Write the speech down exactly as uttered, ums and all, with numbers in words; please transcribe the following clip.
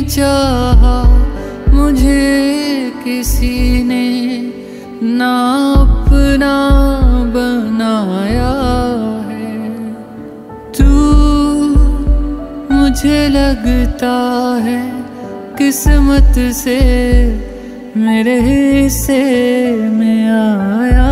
चाहा मुझे किसी ने ना अपना बनाया है। तू मुझे लगता है किस्मत से मेरे हिस्से में आया